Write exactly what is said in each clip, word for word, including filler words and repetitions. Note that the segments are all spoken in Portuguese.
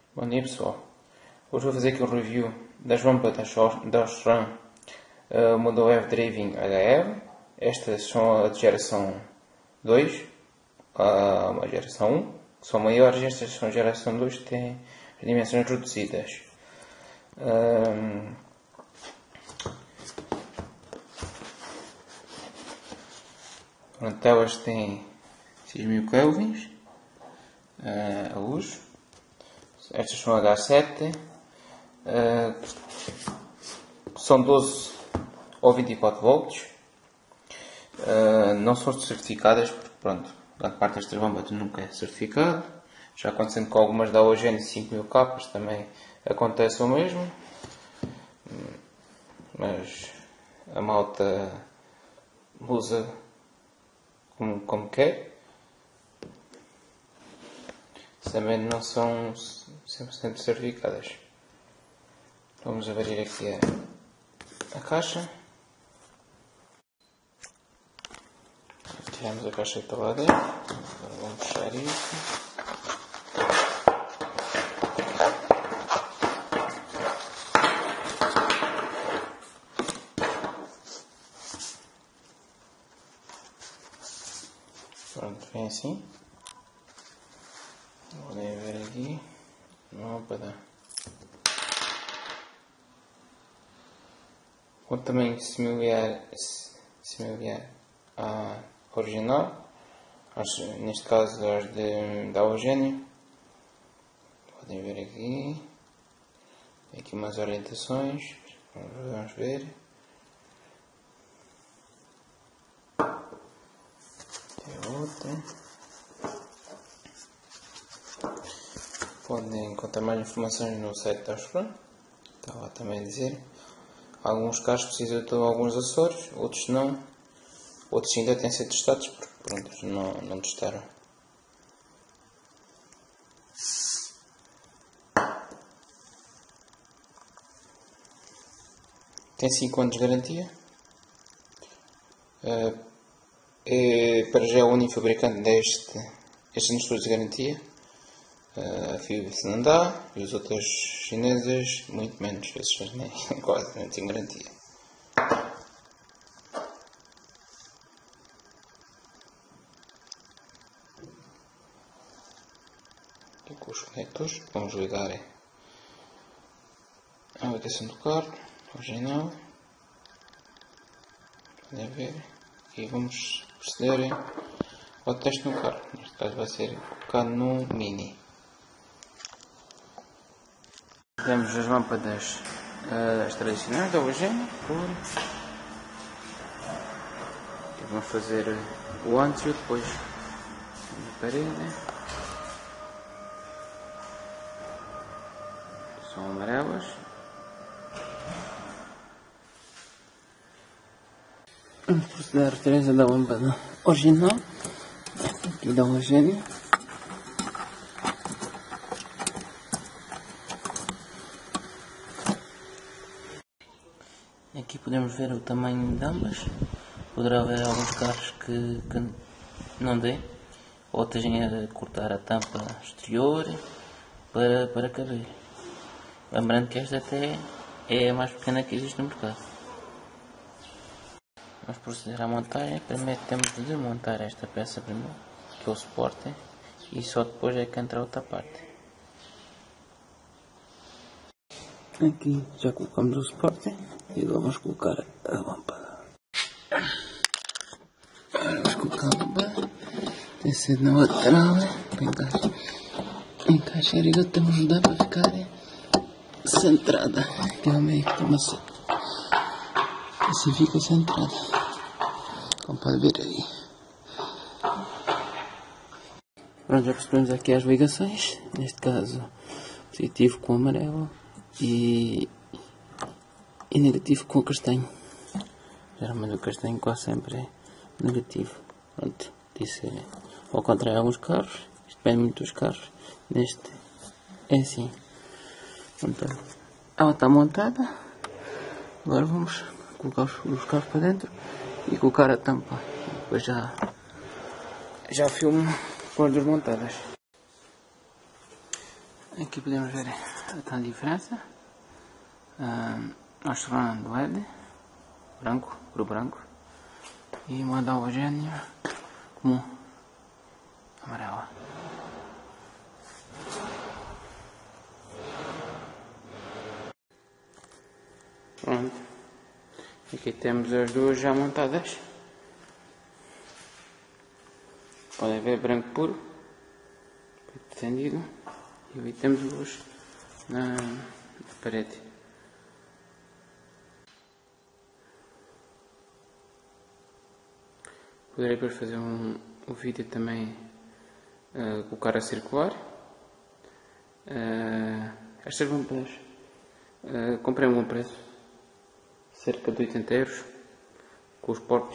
Bom dia pessoal, hoje vou fazer aqui um review das lâmpadas da Osram uh, Model F Driving H R. Estas são a de geração dois, uh, uma geração um, que são maiores, estas são a geração dois, que têm as dimensões reduzidas. Um, pronto, elas têm seis mil kelvins uh, a luz. Estas são H sete, uh, são doze ou vinte e quatro volts, uh, não são certificadas, porque pronto, grande parte destas lâmpadas nunca é certificado. Já acontecendo com algumas da Halogene cinco mil capas também acontece o mesmo, mas a malta usa como, como quer. Também não são cem por cento certificadas. Vamos abrir aqui a, a caixa. Tiramos a caixa que está lá dentro. Agora vamos fechar isto. Pronto, vem assim. Podem ver aqui, lâmpada com tamanho similar, similar à original, neste caso aos de, da Halogene. Podem ver aqui, tem aqui umas orientações, vamos ver. Tem outra. Podem encontrar mais informações no site da Osram. Está lá também a dizer. Alguns carros precisam de alguns acessórios, outros não. Outros ainda têm de ser testados, porque pronto, não, não testaram. Tem cinco anos de garantia. Uh, é, para já é o único fabricante deste, estes anos de garantia. A Philips não dá, e as outras chinesas muito menos, esses nem quase não têm garantia. Aqui com os conectores, vamos ligar a ligação do carro, original. Podem ver, e vamos proceder ao teste no carro. Neste caso vai ser colocado no Mini. Temos as lâmpadas uh, as tradicionais da Halogene. Vamos fazer o antes e o depois na parede. São amarelas. Vamos proceder à referência da lâmpada original aqui da Halogene. Aqui podemos ver o tamanho de ambas. Poderá haver alguns carros que, que não dê, ou tenham a cortar a tampa exterior para, para caber. Lembrando que esta até é a mais pequena que existe no mercado. Vamos proceder à montagem. Primeiro temos de desmontar esta peça primeiro, que é o suporte, e só depois é que entra a outra parte. Aqui já colocamos o suporte e vamos colocar a lâmpada. Vamos colocar a lâmpada, tem que ser na lateral para encaixar, encaixar e temos de ajudar para ficar centrada. Aqui é o meio que toma assim, assim fica centrada, como pode ver aí. Pronto, já percebemos aqui as ligações, neste caso positivo com amarelo e, e negativo com o castanho. Geralmente o castanho quase sempre é negativo. Pronto, disse ao contrário de alguns carros, isto depende muito dos carros. Neste é assim. Pronto, ela está montada. Agora vamos colocar os, os carros para dentro e colocar a tampa. Depois já, já filmo com as desmontadas. Aqui podemos ver a diferença. Uh, nós tornando do L E D branco para o branco e modo halogéneo comum amarela. Pronto, aqui temos as duas já montadas. Podem ver branco puro, estendido, e ali temos luz na, na parede. Poderei depois fazer um, um vídeo também uh, com o cara circular. Uh, estas lâmpadas uh, comprei a um bom preço, cerca de oitenta euros, com os portos,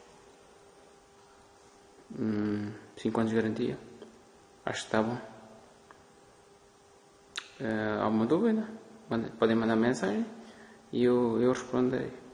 um, cinco anos de garantia, acho que está bom. Uh, alguma dúvida? Podem mandar mensagem e eu, eu responderei.